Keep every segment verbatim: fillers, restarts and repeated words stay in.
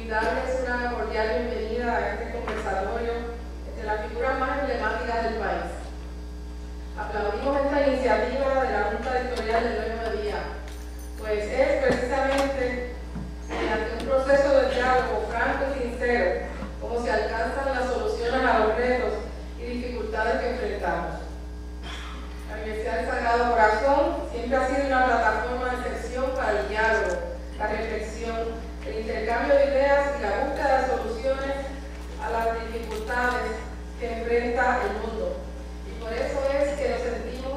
brindarles una cordial bienvenida a este conversatorio entre las figuras más emblemáticas del país. Aplaudimos esta iniciativa de la Junta Editorial del Nuevo Día, pues es precisamente mediante un proceso de diálogo franco y sincero cómo se alcanzan las soluciones a los retos y dificultades que enfrentamos. La Universidad del Sagrado Corazón siempre ha sido una plataforma de excepción para el diálogo, la reflexión, el intercambio de ideas y la búsqueda de soluciones a las dificultades que enfrenta el mundo. Y por eso es que nos sentimos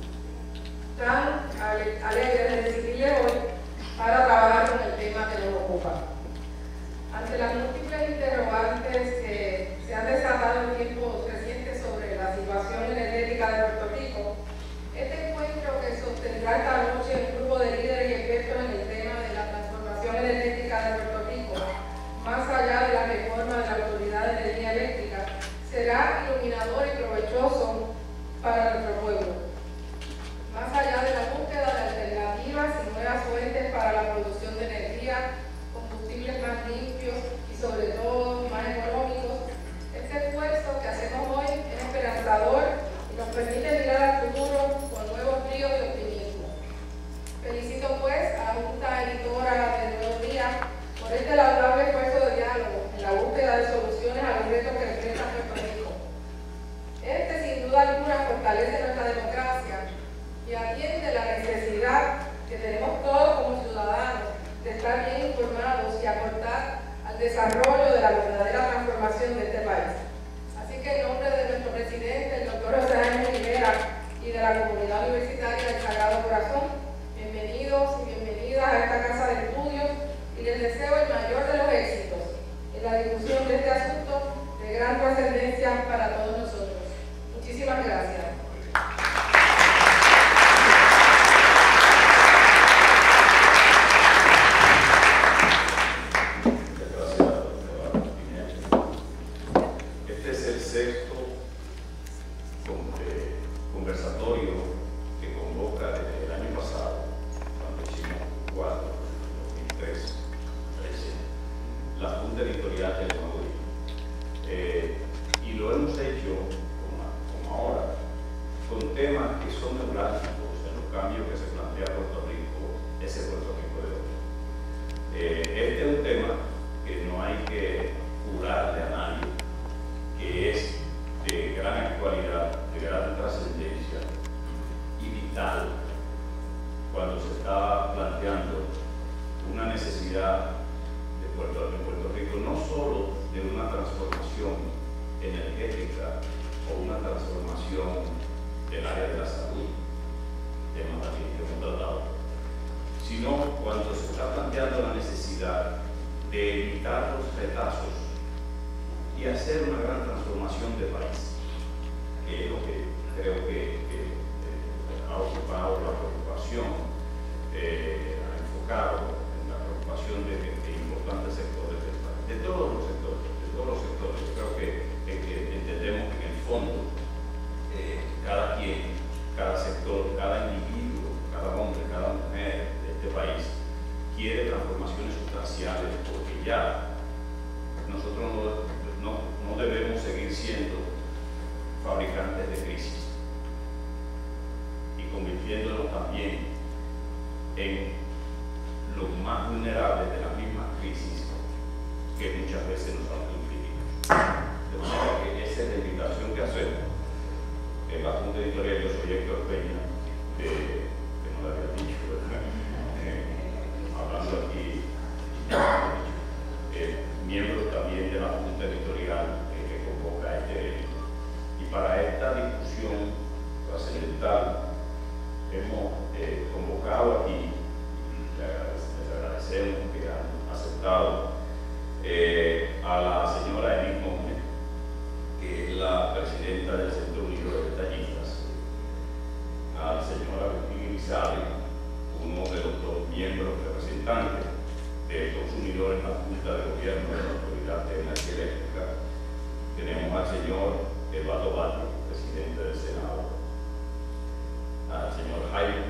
tan alegres de recibirle hoy para trabajar con el tema que nos ocupa. Ante las múltiples interrogantes que se han desatado en tiempos recientes sobre la situación energética de Puerto Rico, este encuentro que sostendrá esta noche un grupo de líderes y expertos en el tema de la transformación energética de Puerto Rico, más allá de la reforma de la Autoridad de Energía Eléctrica, será iluminador y provechoso para nuestro pueblo. Más allá de la búsqueda de alternativas y nuevas fuentes para la producción de energía, combustibles más limpios y sobre todo más económicos, este esfuerzo que hacemos hoy es esperanzador y nos permite mirar al futuro con nuevos ríos de optimismo. Felicito pues a la Junta Editora del Nuevo Día por este laudable esfuerzo de diálogo en la búsqueda de soluciones a los retos que enfrenta Puerto Rico. Este sin duda alguna fortalece nuestra democracia y atiende la necesidad que tenemos todos como ciudadanos de estar bien informados y aportar al desarrollo de la verdadera transformación de este país. Así que en nombre de nuestro presidente, el doctor José Jaime Rivera, y de la comunidad universitaria del Sagrado Corazón, bienvenidos y bienvenidas a esta casa de estudios y les deseo el mayor de los éxitos en la discusión de este asunto de gran trascendencia para todos nosotros. Muchísimas gracias.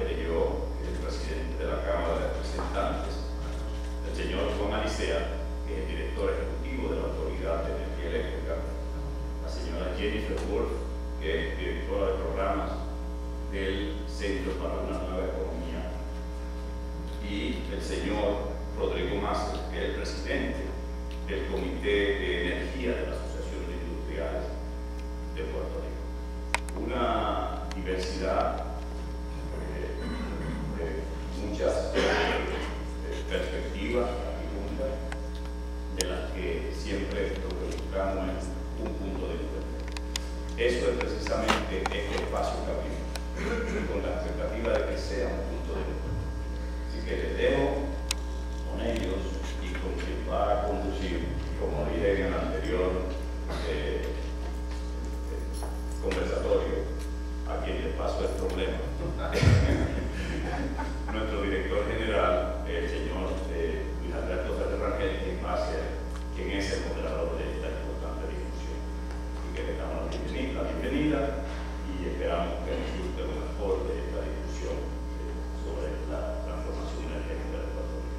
Sea, que es el director ejecutivo de la Autoridad de Energía Eléctrica, la señora Jennifer Wolf, que es directora de programas del Centro para una Nueva Economía, y el señor Rodrigo Massa, que es el presidente del Comité de Energía de la Asociación de Industriales de Puerto Rico. Una diversidad eh, de muchas eh, perspectivas y puntas, de las que siempre lo que buscamos es un punto de encuentro. Eso es precisamente este espacio que abrimos, con la expectativa de que sea un punto de encuentro. Así que les dejo con ellos y con quien va a conducir, como dije en el anterior eh, eh, conversatorio, a quien le paso el problema. Nuestro director general, el señor eh, Luis Alberto Ferrer Rangel, quien va a ser, quien es el moderador de esta importante discusión. Así que le damos la bienvenida, la bienvenida y esperamos que nos guste lo mejor de esta discusión eh, sobre la transformación energética de Puerto Rico.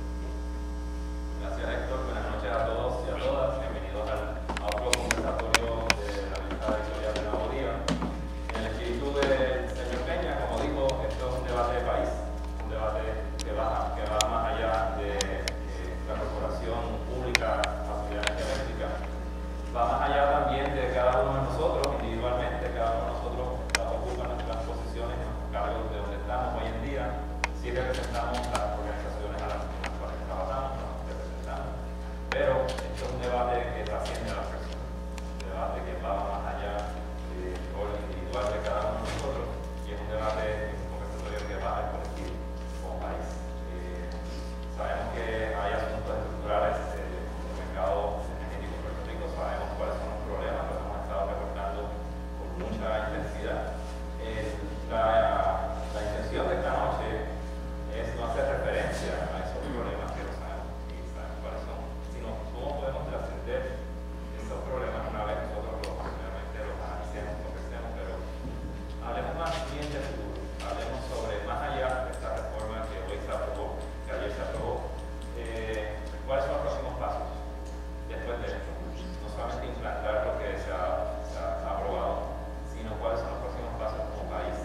Gracias, Héctor. Buenas noches a todos y a todas. Bienvenidos al, a otro conversatorio de la Junta Editorial de Nuevo Día. En el espíritu del señor Peña, como dijo, esto es un debate de país, un debate que va, que va más allá de eh, la corporación pública Autoridad de Energía Eléctrica. Va más allá también de cada uno de nosotros, individualmente, cada uno de nosotros ocupa nuestras posiciones en los cargos de donde estamos hoy en día, si representamos las organizaciones a las cuales trabajamos, nos representamos. Pero esto es un debate que trasciende a las personas, un debate que va más allá del rol individual de cada uno de nosotros, y es un debate, es un conversatorio que va al colectivo como país. Eh, sabemos que hay asuntos estructurales eh, en el mercado energético de Puerto Rico, sabemos cuáles son los problemas, los hemos estado reportando con mucha intensidad. Eh, la, la intención de esta noche es no hacer referencia a esos problemas que lo sabemos y sabemos cuáles son, sino cómo podemos trascender esos problemas una vez nosotros los, obviamente los analicemos, lo que hacemos, pero hablemos más bien del futuro, hablemos sobre más allá de esta reforma que hoy se aprobó, que ayer se aprobó, eh, cuáles son los próximos pasos después de esto. No solamente implantar lo que se ha, se ha aprobado, sino cuáles son los próximos pasos como país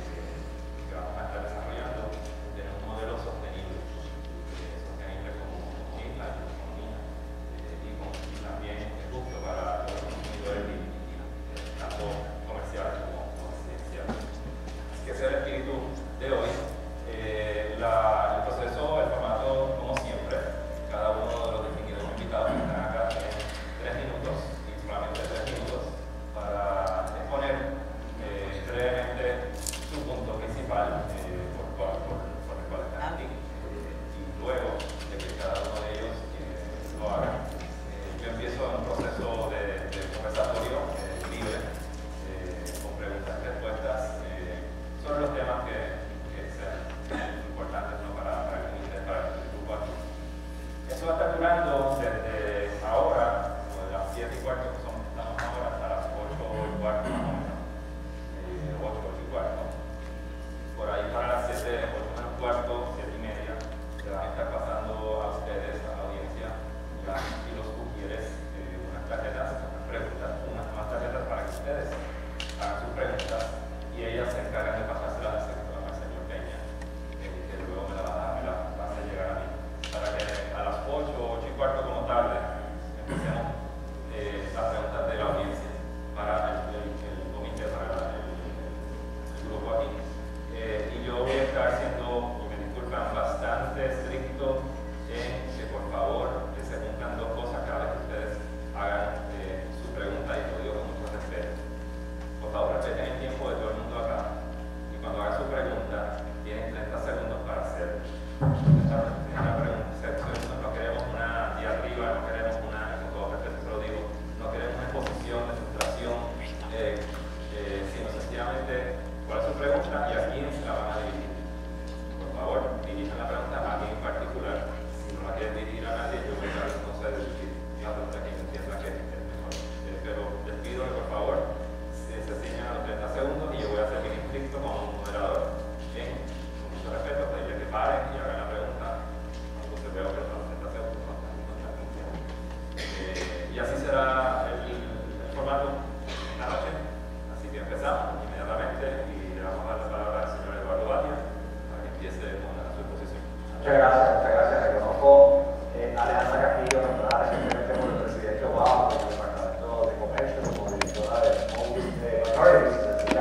que vamos a estar desarrollando, tener un modelo sostenible, eh, sostenible como, como isla, como economía, eh, y, con, y también justo para los consumidores y, y, eh, tanto comerciales como, como residenciales. Así que ese es el espíritu de hoy. Eh, la, el proceso, el formato, como siempre, cada uno de los distinguidos invitados que están acá tiene tres minutos, y solamente tres minutos, para exponer eh, brevemente su punto principal eh, por, por, por, por el cual están aquí. Eh, y luego de que cada uno de ellos eh, lo haga, eh, yo empiezo en un proceso de, de conversatorio eh, libre, eh, con preguntas y respuestas eh, sobre los temas que, que sean importantes, ¿no? para, para el comité, para el grupo aquí. Eso va a estar durando desde ahora, de las siete y cuarto, que son, estamos ahora, hasta las ocho y cuarto más o menos, eh, ocho, ocho y cuarto. Por ahí para las siete, ocho menos cuarto, siete y media, se van a estar pasando a ustedes, a la audiencia, las y los cupieres, eh, unas tarjetas, unas preguntas, unas más tarjetas para que ustedes hagan sus preguntas y ellas se encargan de pasárselas al sector al señor Peña, eh, que luego me la va a, me la va a hacer llegar a mí, para que a las ocho, ocho y cuarto como tarde empecemos eh, las preguntas de la audiencia para el, el, el comité, para el, el, el grupo aquí. Eh, y yo voy a estar siendo, y me disculpan, bastante estricto en que por favor que se cumplan dos cosas cada vez que ustedes hagan eh, su pregunta, y lo digo con mucho respeto. Por favor, respeten el tiempo de todo el mundo acá, y cuando hagan su pregunta tienen treinta segundos para hacer una pregunta. No queremos una diatriba, no queremos una, con todo respeto se lo digo, no queremos una exposición de frustración, eh, eh, sino sencillamente cuál es su pregunta y a quién se la van a dirigir. Por favor, dirijan la pregunta a alguien en particular. Si no la quieren dirigir a nadie, yo voy a entonces dirigir la pregunta que yo entienda que es mejor. Eh, pero les pido que por favor se, se ciñan a los treinta segundos, y yo voy a ser bien estricto como moderador en, con mucho respeto, pedirle que paren y hagan la pregunta. Entonces veo que los treinta segundos no están cumpliendo. será el, el formato en la noche, así que empezamos inmediatamente y le vamos a dar la palabra al señor Eduardo Batia para que empiece con su exposición. Muchas gracias, muchas gracias. Reconozco eh, a Alejandra Castillo, nombrada recientemente por el presidente Obama, por el Departamento de Comercio, como directora de Small Minorities.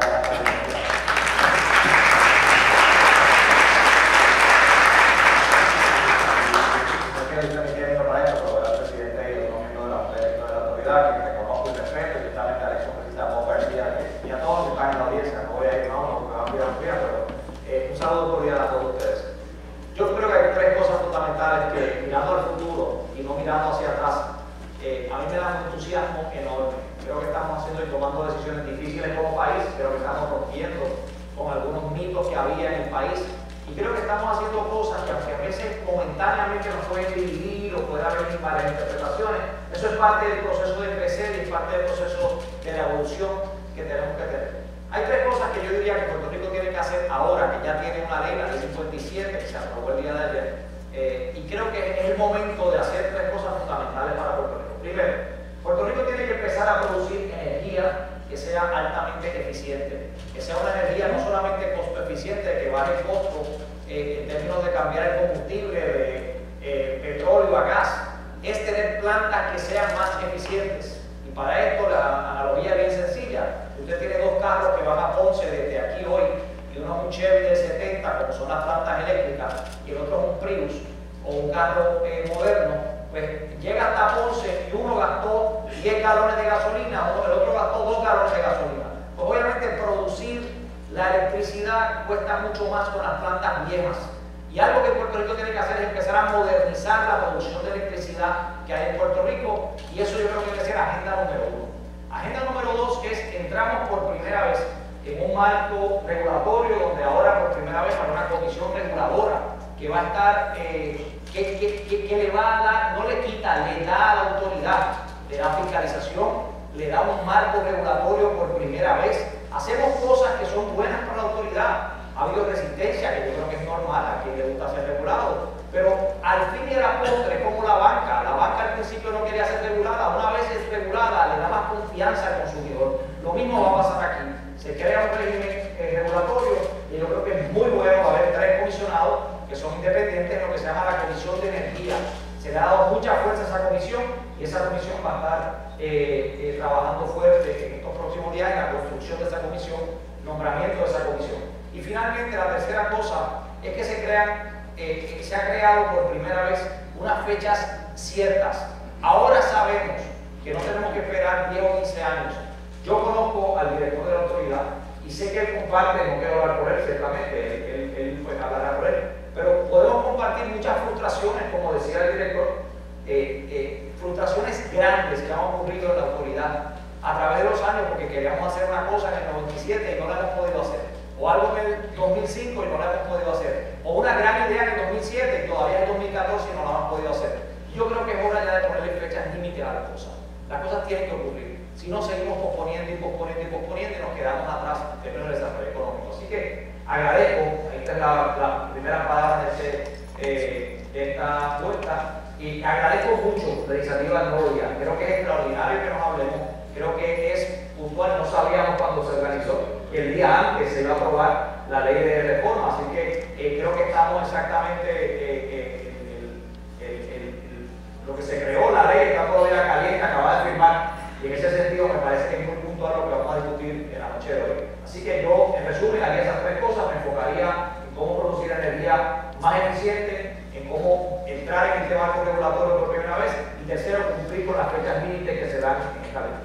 Tomando decisiones difíciles como país, creo que estamos rompiendo con algunos mitos que había en el país y creo que estamos haciendo cosas que aunque a veces momentáneamente nos pueden dividir o puede haber varias interpretaciones, eso es parte del proceso de crecer y es parte del proceso de la evolución que tenemos que tener. Hay tres cosas que yo diría que Puerto Rico tiene que hacer ahora, que ya tiene una ley, la ley cincuenta y siete, que se aprobó el día de ayer, eh, y creo que es el momento de hacer tres cosas fundamentales para Puerto Rico. Primero, Puerto Rico tiene que empezar a producir energía que sea altamente eficiente, que sea una energía no solamente costo eficiente, que baje el costo eh, en términos de cambiar el combustible de eh, petróleo a gas, es tener plantas que sean más eficientes. Y para esto la analogía es bien sencilla. Usted tiene dos carros que van a Ponce desde aquí hoy, y uno es un Chevy de setenta, como son las plantas eléctricas, y el otro es un Prius o un carro eh, moderno. Pues llega hasta Ponce y uno gastó diez galones de gasolina, el otro gastó dos galones de gasolina. Pues obviamente producir la electricidad cuesta mucho más con las plantas viejas. Y algo que Puerto Rico tiene que hacer es empezar a modernizar la producción de electricidad que hay en Puerto Rico, y eso yo creo que debe ser agenda número uno. Agenda número dos es que entramos por primera vez en un marco regulatorio donde ahora por primera vez hay una comisión reguladora que va a estar... Eh, Que, que, que, que le va a dar, no le quita, le da la autoridad, le da fiscalización, le da un marco regulatorio por primera vez. Hacemos cosas que son buenas para la autoridad. Ha habido resistencia, que yo creo que es normal, a quien le gusta ser regulado, pero al fin y a la postre, como la banca, la banca al principio no quería ser regulada, una vez es regulada, le da más confianza al consumidor. Lo mismo va a pasar aquí. Se crea un régimen eh, regulatorio y yo creo que es muy bueno haber tres comisionados que son independientes en lo que se llama la Comisión de Energía. Se le ha dado mucha fuerza a esa comisión y esa comisión va a estar eh, eh, trabajando fuerte en estos próximos días en la construcción de esa comisión, nombramiento de esa comisión. Y finalmente la tercera cosa es que se crean, eh, que se ha creado por primera vez unas fechas ciertas. Ahora sabemos que no tenemos que esperar diez o quince años. Yo conozco al director de la autoridad y sé que él comparte, no quiero hablar por él, ciertamente, él, él, él pues hablará por él, pero podemos compartir muchas frustraciones, como decía el director, eh, eh, frustraciones grandes que han ocurrido en la autoridad a través de los años porque queríamos hacer una cosa en el noventa y siete y no la hemos podido hacer, o algo en el dos mil cinco y no la hemos podido hacer, o una gran idea en el dos mil siete y todavía en el dos mil catorce y no la hemos podido hacer. Yo creo que es hora ya de ponerle fechas límites a las cosas. Las cosas tienen que ocurrir. Si no, seguimos posponiendo y posponiendo y posponiendo y nos quedamos atrás en términos de desarrollo económico. Así que agradezco, ahí está la, la primera palabra de, este, eh, de esta vuelta, y agradezco mucho la iniciativa del nuevo día. Creo que es extraordinario que nos hablemos, creo que es puntual, no sabíamos cuando se organizó, que el día antes se iba a aprobar la ley de reforma, así que eh, creo que estamos exactamente eh, eh, el, el, el, el, lo que se creó, la ley está todavía caliente, acaba de firmar. Y en ese sentido me parece que es muy puntual lo que vamos a discutir en la noche de hoy. Así que yo, en resumen, haría esas tres cosas. Me enfocaría en cómo producir energía más eficiente, en cómo entrar en este marco regulatorio por primera vez, y tercero, cumplir con las fechas límites que se dan en esta ley.